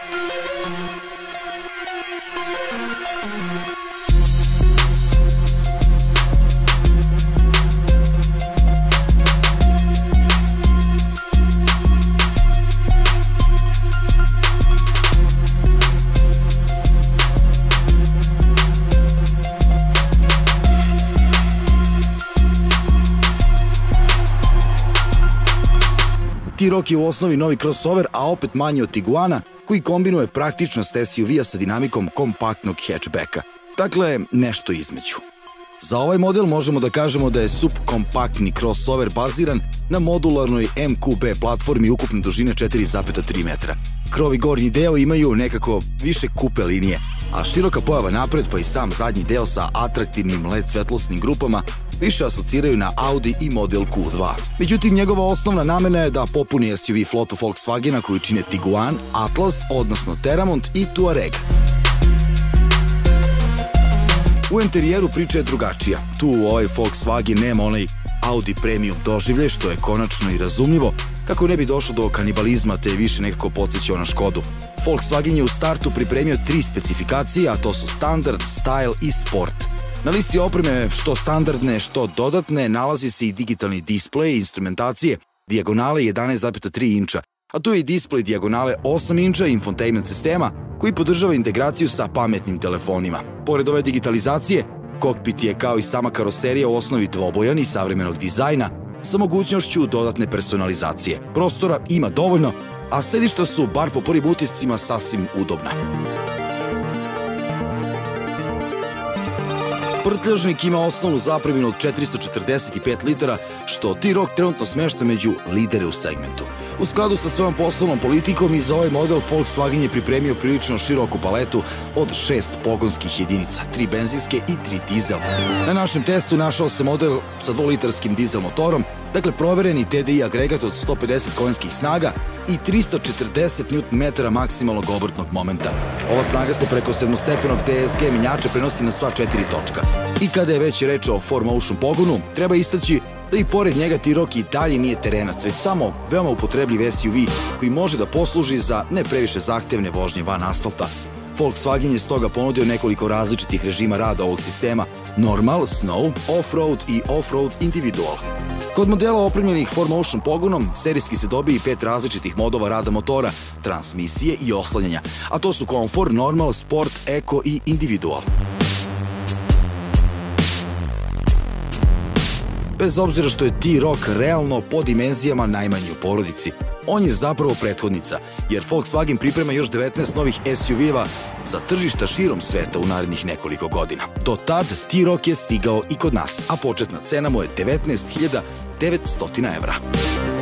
T-Roc je u osnovi novi crossover, a opet manji od Tiguana, koji kombinuje praktičnost SUV-a sa dinamikom kompaktnog hatchbacka. Dakle, nešto između. Za ovaj model možemo da kažemo da je subkompaktni crossover baziran na modularnoj MQB platformi ukupne dužine 4,3 metra. Krov i gornji deo imaju nekako više kupe linije, a široka pojava napred pa i sam zadnji deo sa atraktivnim LED svetlosnim grupama više asociraju na Audi i model Q2. Međutim, njegova osnovna namena je da popuni SUV flotu Volkswagena koju čine Tiguan, Atlas, odnosno Terramont i Touareg. U interijeru priča je drugačija. Tu ovaj Volkswagen nema onaj Audi premium doživljaj, što je konačno i razumljivo, kako ne bi došlo do kanibalizma te je više nekako podsjećao na Škodu. Volkswagen je u startu pripremio 3 specifikacije, a to su standard, style i sport. Na listi opreme, što standardne, što dodatne, nalazi se i digitalni displej, instrumentacije, dijagonale 11,3 inča, a tu je i displej dijagonale 8 inča i infotainment sistema koji podržava integraciju sa pametnim telefonima. Pored ove digitalizacije, kokpit je kao i sama karoserija u osnovi dvobojan i savremenog dizajna sa mogućnošću dodatne personalizacije. Prostora ima dovoljno, a sedišta su, bar po prvim utiscima, sasvim udobna. Prtljažnik ima osnovnu zapreminu od 445 litara, što T-Roc trenutno smešta među lidere u segmentu. U skladu sa svojom poslovnom politikom i za ovaj model Volkswagen je pripremio prilično široku paletu od 6 pogonskih jedinica, 3 benzinske i 3 dizel. Na našem testu našao se model sa 2-litarskim dizel motorom, dakle provereni TDI agregat od 150 konjskih snaga i 340 Nm maksimalnog obrtnog momenta. Ova snaga se preko 7-stepenog DSG menjača prenosi na sva 4 točka. I kada je već reč o 4Motion pogonu, treba istaći da i pored njega T-Roc i dalje nije terenac, već samo veoma upotrebljiv SUV koji može da posluži za ne previše zahtevne vožnje van asfalta. Volkswagen je stoga ponudio nekoliko različitih režima rada ovog sistema: Normal, Snow, Off-Road i Off-Road Individual. Kod modela opremljenih 4Motion pogonom, serijski se dobije i 5 različitih modova rada motora, transmisije i oslanjanja, a to su Comfort, Normal, Sport, Eco i Individual. Bez obzira što je T-Roc realno po dimenzijama najmanji u porodici, on je zapravo prethodnica, jer Volkswagen priprema još 19 novih SUV-eva za tržišta širom sveta u narednih nekoliko godina. Do tad T-Roc je stigao i kod nas, a početna cena mu je 19.900 evra.